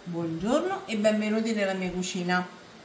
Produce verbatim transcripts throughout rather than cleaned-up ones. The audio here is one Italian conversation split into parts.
Buongiorno e benvenuti nella mia cucina.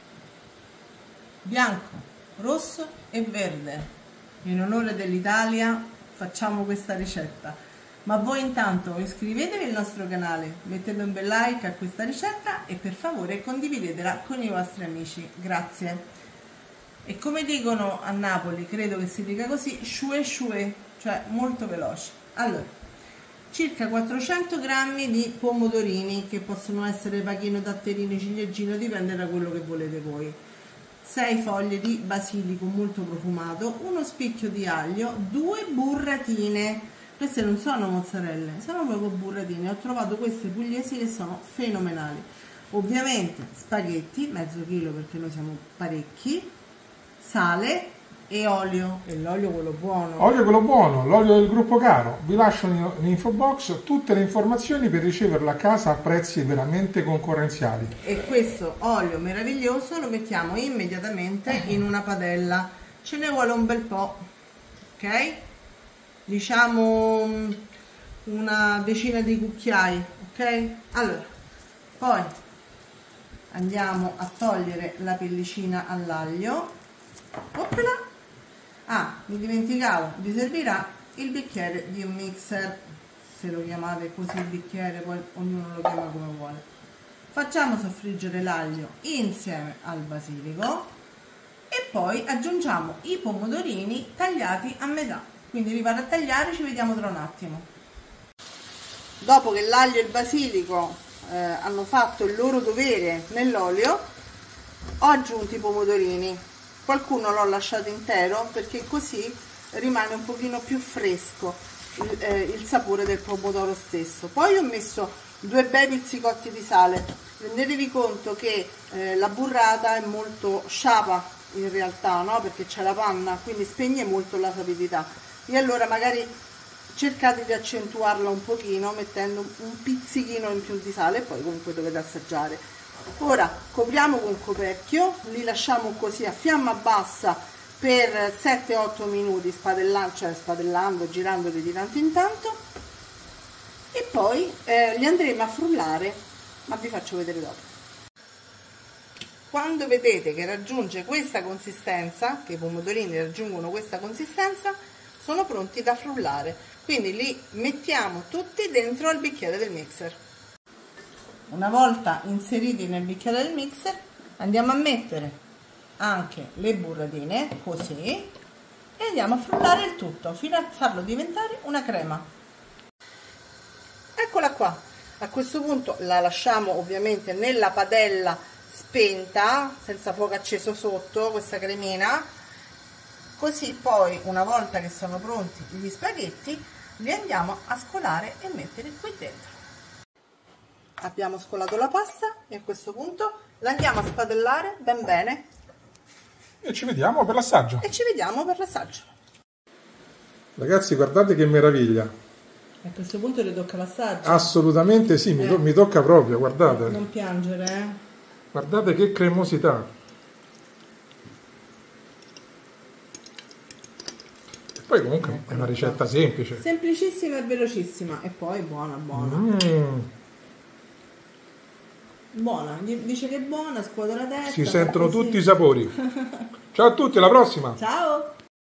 Bianco, rosso e verde. In onore dell'Italia facciamo questa ricetta. Ma voi intanto iscrivetevi al nostro canale, mettete un bel like a questa ricetta e per favore condividetela con i vostri amici. Grazie. E come dicono a Napoli, credo che si dica così, shue shue, cioè molto veloce. Allora, circa quattrocento grammi di pomodorini, che possono essere pachino, datterino, ciliegino, dipende da quello che volete voi. sei foglie di basilico molto profumato, uno spicchio di aglio, due burratine. Queste non sono mozzarelle, sono proprio burratine. Ho trovato queste pugliesi che sono fenomenali. Ovviamente spaghetti, mezzo chilo perché noi siamo parecchi, sale e olio, e l'olio quello buono. Olio quello buono, l'olio del gruppo Caro. Vi lascio nell'info box tutte le informazioni per riceverlo a casa a prezzi veramente concorrenziali. E questo olio meraviglioso lo mettiamo immediatamente in una padella. Ce ne vuole un bel po', ok? Diciamo una decina di cucchiai, ok? Allora, poi andiamo a togliere la pellicina all'aglio. Oppala! Ah, mi dimenticavo, vi servirà il bicchiere di un mixer, se lo chiamate così il bicchiere, poi ognuno lo chiama come vuole. Facciamo soffriggere l'aglio insieme al basilico e poi aggiungiamo i pomodorini tagliati a metà. Quindi li vado a tagliare, ci vediamo tra un attimo. Dopo che l'aglio e il basilico eh, hanno fatto il loro dovere nell'olio, ho aggiunto i pomodorini. Qualcuno l'ho lasciato intero perché così rimane un pochino più fresco il, eh, il sapore del pomodoro stesso. Poi ho messo due bei pizzicotti di sale. Rendetevi conto che eh, la burrata è molto sciapa in realtà, no? Perché c'è la panna, quindi spegne molto la sapidità. E allora magari cercate di accentuarla un pochino mettendo un pizzichino in più di sale e poi comunque dovete assaggiare. Ora copriamo con coperchio, li lasciamo così a fiamma bassa per sette otto minuti, spadellando, cioè spadellando, girandoli di tanto in tanto, e poi eh, li andremo a frullare, ma vi faccio vedere dopo. Quando vedete che raggiunge questa consistenza, che i pomodorini raggiungono questa consistenza, sono pronti da frullare, quindi li mettiamo tutti dentro al bicchiere del mixer. Una volta inseriti nel bicchiere del mixer andiamo a mettere anche le burratine così e andiamo a frullare il tutto fino a farlo diventare una crema. Eccola qua. A questo punto la lasciamo ovviamente nella padella spenta, senza fuoco acceso sotto, questa cremina. Così poi, una volta che sono pronti gli spaghetti, li andiamo a scolare e mettere qui dentro. Abbiamo scolato la pasta e a questo punto la andiamo a spadellare ben bene. E ci vediamo per l'assaggio. E ci vediamo per l'assaggio. Ragazzi, guardate che meraviglia. A questo punto le tocca l'assaggio? Assolutamente sì, mi, eh. to mi tocca proprio, guardate. Non piangere, eh. Guardate che cremosità. E poi comunque è una ricetta semplice. Semplicissima e velocissima. E poi buona, buona. Mm. Buona, dice che è buona, scuote la testa. Si sentono tutti i sapori. Ciao a tutti, alla prossima! Ciao!